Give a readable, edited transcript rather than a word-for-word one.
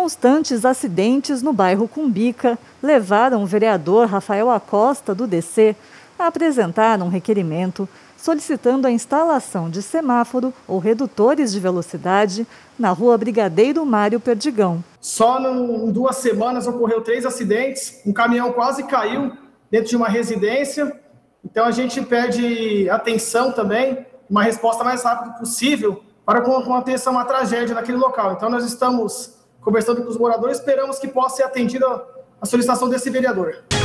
constantes acidentes no bairro Cumbica levaram o vereador Rafael Acosta, do DC, a apresentar um requerimento solicitando a instalação de semáforo ou redutores de velocidade na rua Brigadeiro Mário Perdigão. Só em 2 semanas ocorreu 3 acidentes, um caminhão quase caiu dentro de uma residência. Então a gente pede atenção também, uma resposta mais rápida possível para que aconteça uma tragédia naquele local. Então nós estamos conversando com os moradores, esperamos que possa ser atendida a solicitação desse vereador.